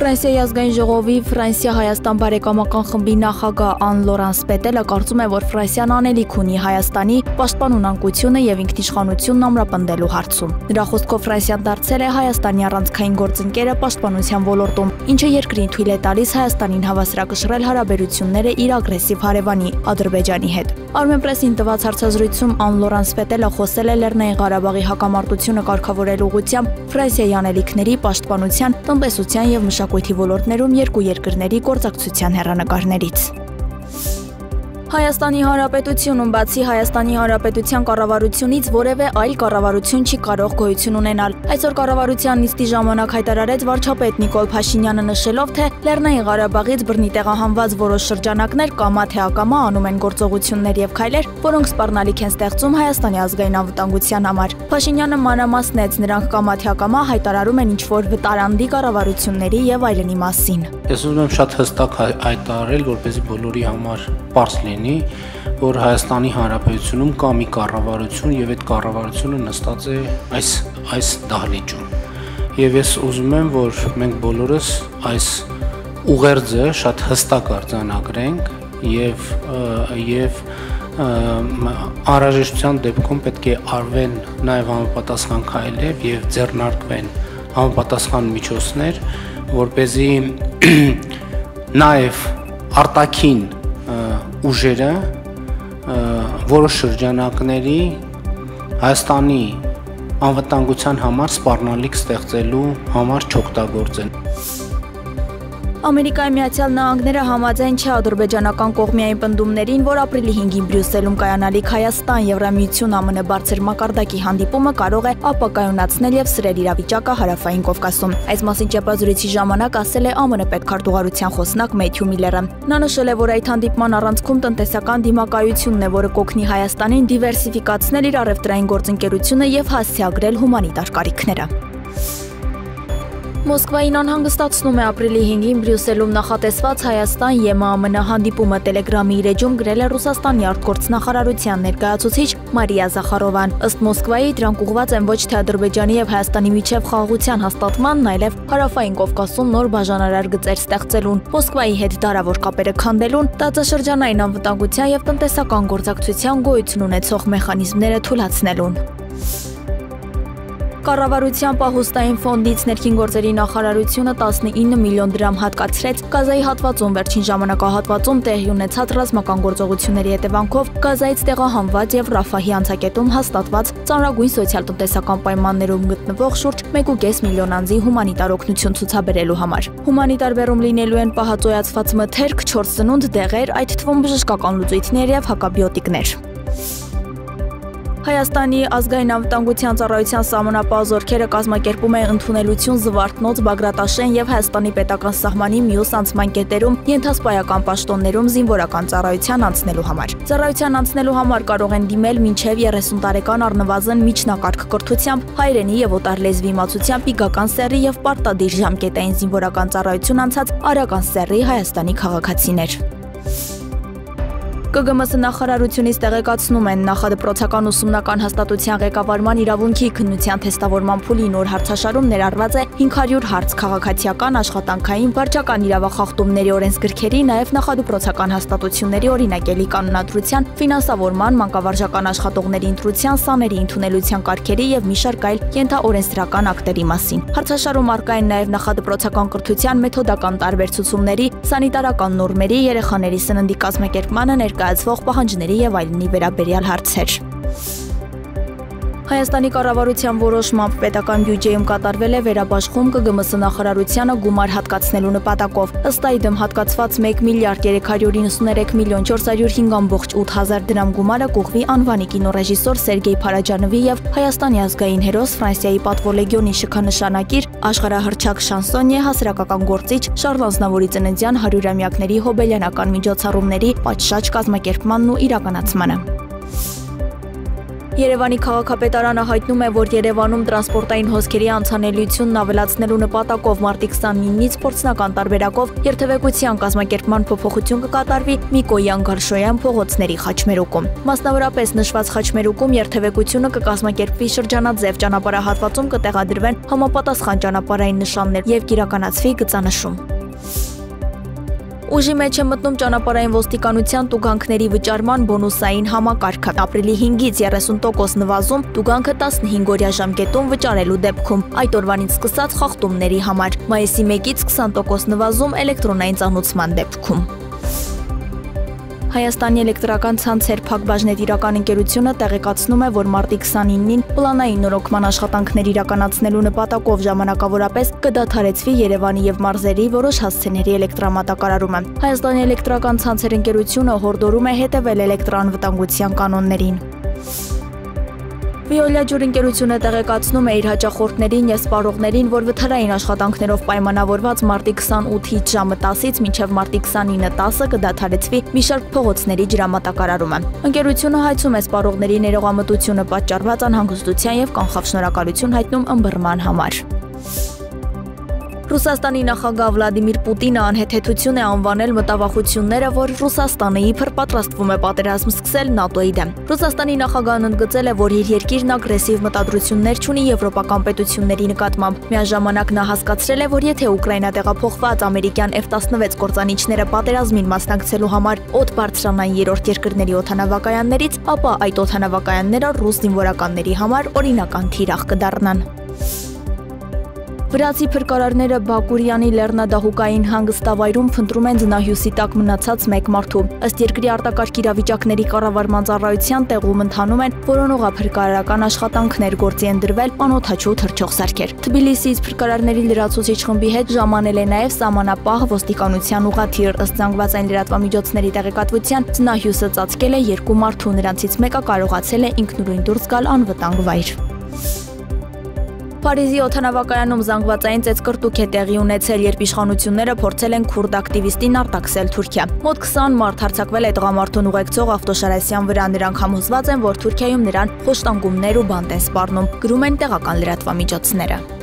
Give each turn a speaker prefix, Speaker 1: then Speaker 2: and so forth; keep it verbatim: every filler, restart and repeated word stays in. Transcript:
Speaker 1: Ֆրանսիայի ազգային ժողովի Ֆրանսիա-Հայաստան բարեկամական խմբի նախագահ Ան Լորանս Պետելը կարծում է, որ Ֆրանսիան անելիք ունի Հայաստանի պաշտպանուն անկությունը եւ ինքնիշխանությունն ամրապնդելու հարցում։ Նրա խոսքով Ֆրանսիան դարձել է Հայաստանի առանցքային գործընկերը պաշտպանության ոլորտում, ինչը երկրին թույլ է տալիս Հայաստանին հավասարակշռել հարաբերությունները իր ագրեսիվ հարևանի Ադրբեջանի հետ։ Armenpress-ին տված հարցազրույցում Ան Լորանս Պետելը խոսել է Լեռնային Ղարաբաղի հակամարտությունը կարգավորելու ուղղությամբ Ֆրանսիայի անելիքների, պաշտպանության, տնտեսության եւ մշակույթի ոլորտներում երկու երկրների գործակցության հեռանկարներից։ Հայաստանի Հանրապետությունում բացի Հայաստանի Հանրապետության կառավարությունից որևէ այլ կառավարություն չի կարող գոյություն ունենալ։ Այսօր կառավարության նիստի ժամանակ հայտարարեց վարչապետ Նիկոլ Փաշինյանը նշելով, թե Լեռնային Ղարաբաղից բռնի տեղահանված որոշ շրջանակներ կամա թե ակամա անում են գործողություններ եւ քայլեր, որոնք սպառնալիք են ստեղծում Հայաստանի ազգային անվտանգության համար։ Փաշինյանը մանրամասնեց, նրանք կամա թե ակամա հայտարարում են ինչ-որ վտարանդի կառավարությունների եւ այլնի մասին։
Speaker 2: Ես ուզում եմ շատ հստակ հայտարարել, որպեսզի բոլորի համար պարզ լինի, որ Հայաստանի Հանրապետությունում կա մի կառավարություն եւ այդ կառավարությունը նստած է այս այս դահլիճում։ Եվ ես ուզում եմ, որ մենք բոլորս այս ուղերձը շատ հստակ արձանագրենք եւ եւ անհրաժեշտության դեպքում պետք է արվեն նաեւ համապատասխան քայլեր եւ ձեռնարկվեն համապատասխան միջոցներ, որպեսզի նաեւ արտաքին ուժերը որոշ շրջանակների Հայաստանի անվտանգության համար սպառնալիք ստեղծելու համար չօգտագործեն։
Speaker 1: Ամերիկայի Միացյալ Նահանգները համաձայն չէ ադրբեջանական կողմիային պնդումներին, որ ապրիլի հինգին Բրյուսելում կայանալիք Հայաստան Եվրամիություն ԱՄՆ բարձր մակարդակի հանդիպումը կարող է ապակայունացնել եւ սրել իրավիճակը Հարավային Կովկասում։ Այս մասին ճեպազրույցի ժամանակ ասել է ԱՄՆ պետքարտուղարության խոսնակ Մեթյու Միլլերը։ Նա նշել է, որ այդ հանդիպման առանցքում տնտեսական դիմակայությունն է, որը կօգնի Հայաստանին դիվերսիֆիկացնել իր առևտրային գործընկերությունը եւ հասցեագրել հումանիտար կարիքները։ Մոսկվային անհանգստացնում է ապրիլի հինգին Բրյուսելում նախատեսված Հայաստան-ԵՄ ԱՄՆ հանդիպումը Տելեգրամի իր էջում գրել է Ռուսաստանի արտգործնախարարության ներկայացուցիչ Մարիա Զախարովան։ Ըստ Մոսկվայի դրանք ուղղված են ոչ թե Ադրբեջանի եւ Հայաստանի միջև խաղաղության հաստատմանն, այլև Հարավային Կովկասում նոր բաժանարար գծեր ստեղծելուն, Մոսկվայի հետ դարավոր կապերը քանդելուն, տարածաշրջանային անվտանգության եւ տնտեսական գործակցության գոյություն ունեցող մեխանիզմները թույլատնելուն։ Կառավարության պահուստային ֆոնդից ներքին գործերի նախարարությունը տասնինը միլիոն դրամ հատկացրեց Գազայի հատվածում վերջին ժամանակահատվածում տեղի ունեցած ռազմական գործողությունների հետևանքով Գազայից տեղահանված եւ Ռաֆահի անցակետում հաստատված ծանրագույն սոցիալ-տնտեսական պայմաններում գտնվող շուրջ մեկ ու կես միլիոն անձի հումանիտար օգնություն ցուցաբերելու համար։ Հումանիտար բեռում լինելու են պահածոյացված մթերք, չորս սնունդ, դեղեր, այդ թվում բժշկական լուծույթներ եւ հակաբիոտիկներ։ Հայաստանի ազգային անվտանգության ծառայության սահմանապահ զորքերը կազմակերպում են ընդունելություն Զվարթնոց, Բագրատաշեն եւ Հայաստանի պետական սահմանի մյուս անցման կետերում ենթասպայական պաշտոններում զինվորական ծառայության անցնելու համար։ Ծառայության անցնելու համար կարող են դիմել մինչև երեսուն տարեկան առնվազն միջնակարգ կրթությամբ, հայրենի եւ օտար լեզվի իմացությամբ իգական սեռի եւ պարտադիր ժամկետային զինվորական ծառայություն անցած արական սեռի Հայաստանի քաղաքացիներ։ Կ Գ M S նախարարությունից տեղեկացնում են նախադպրոցական ուսումնական հաստատության ղեկավարման իրավունքի քննության թեստավորման փուլի նոր հարցաշարում ներառված է հինգ հարյուր հարց քաղաքացիական, աշխատանքային, վարչական իրավախախտումների օրենսգրքերի, նաև նախադպրոցական հաստատությունների օրինակելի կանոնադրության, ֆինանսավորման, մանկավարժական աշխատողների ընտրության, սաների ընդունելության կարգերի եւ մի շարք այլ ենթաօրենսդրական ակտերի մասին։ Հարցաշարում առկա են նաև նախադպրոցական կրթության մեթոդական տարբեր ցուցումների, սանիտարական նորմերի, երեխաների սննդի կազմակերպմանը ներկայացվող պահանջների եւ այլնի վերաբերյալ հարցեր։ Հայաստանի կառավարության որոշմամբ պետական բյուջեում կատարվել է վերաբաշխում Կ Գ M S նախարարությանը գումար հատկացնելու նպատակով։ Ըստ այդմ հատկացված մեկ միլիարդ երեք հարյուր իննսուներեք միլիոն չորս հարյուր հինգ ամբողջ ութ հազար դրամ գումարը կուղղվի անվանի կինոռեժիսոր Սերգեյ Փարաջանովի եւ Հայաստանի ազգային հերոս Ֆրանսիայի պատվո լեգիոնի շքանշանակիր աշխարհահռչակ շանսոնյե հասարակական գործիչ Շարլ Ազնավուրի ծննդյան հարյուրամյակների հոբելյանական միջոցառումների պատշաճ կազմակերպմանն ու իրականացմանը։ Երևանի քաղաքապետարանը հայտնում է, որ Երևանում տրանսպորտային հոսքերի անցանելիությունն ավելացնելու նպատակով մարտի քսանինից փորձնական տարբերակով երթևեկության կազմակերպման փոփոխություն կկատարվի Միկոյան-Գարշոյան փողոցների խաչմերուկում։ Մասնավորապես նշված խաչմերուկում երթևեկությունը կկազմակերպվի շրջանաձև ճանապարհահատվածում կտեղադրվեն համապատասխան ճանապարհային նշաններ եւ կիրականացվի գծանշում։ Ուժի մեջ է մտնում ճանապարհային ոստիկանության տուգանքների վճարման բոնուսային համակարգը։ Ապրիլի հինգից երեսուն տոկոս նվազում տուգանքը տասնհինգ օրյա ժամկետում վճարելու դեպքում, այդ օրվանից սկսած խախտումների համար, մայիսի մեկից քսան տոկոս նվազում էլեկտրոնային ծանուցման դեպքում։ Հայաստանի էլեկտրական ցանցեր Փակbaşnet-իրական ընկերությունը տեղեկացնում է, որ մարտի քսանինին պլանային նորոգման աշխատանքներ իրականացնելու նպատակով ժամանակավորապես կդադարեցվի Երևանի եւ մարզերի որոշ հասցեների էլեկտրամատակարարումը։ Հայաստանի էլեկտրական ցանցեր ընկերությունը հորդորում է հետևել էլեկտրաանվտանգության կանոններին։ Վիոլիա ջուր ընկերությունը տեղեկացնում է իր հաճախորդներին եւ սպառողներին, որ վթարային աշխատանքներով պայմանավորված մարտի քսանութից ժամը տասից մինչեւ մարտի քսանինը տասը կդադարեցվի մի շարք փողոցների ջրամատակարարումը։ Ընկերությունը հայցում է սպառողների ներողամտությունը պատճառված անհանգստության եւ կանխավ շնորհակալություն հայտնում ըմբռնման համար։ Ռուսաստանի նախագահ Վլադիմիր Պուտինը անհեթեթություն է անվանել մտավախությունները, որ Ռուսաստանը իբր պատրաստվում է պատերազմ սկսել ՆԱՏՕ-ի դեմ։ Ռուսաստանի նախագահն ընդգծել է, որ իր երկիրն ագրեսիվ մտադրություններ չունի եվրոպական պետությունների նկատմամբ։ Միաժամանակ նա հասկացրել է, որ եթե Ուկրաինա տեղափոխված ամերիկյան F տասնվեց կործանիչները պատերազմին մասնակցելու համար օդ բարձրանային երրորդ երկրների օդանավակայաններից, ապա այդ օդանավակայանները ռուս զինվորականների համար օրինական թիրախ կդառնան։ Վրացի փրկարարները Բակուրյանի լեռնադահուկային հանգստավայրում փնտրում են ձնահյուսի տակ մնացած մեկ մարդու։ Ըստ երկրի արտակարգ իրավիճակների կառավարման ծառայության տեղում ընթանում են որոնողափրկարարական աշխատանքներ, գործի են դրվել անօդաչու թռչող սարքեր։ Թբիլիսիից փրկարարների լրացուցիչ խմբի հետ ժամանել է նաև սահմանապահ ոստիկանության ուղղաթիռ։ Ըստ զանգվածային լրատվամիջոցների տեղեկատվության ձնահյուսը ծածկել է երկու մարդու, նրանցից մեկը կարողացել է ինքնուրույն դուրս գալ անվտանգ վայր։ Փարիզի օդանավակայանում զանգվածային ծեծկռտուք է տեղի ունեցել, երբ իշխանությունները փորձել են քուրդ ակտիվիստին արտաքսել Թուրքիա։ Մոտ քսան մարդ հարձակվել է տղամարդուն ուղեկցող ավտոշարասյան վրա, նրանք համոզված են, որ Թուրքիայում նրան խոշտանգումներ ու բանտ են սպառնում, գրում են տեղական լրատվամիջոցները։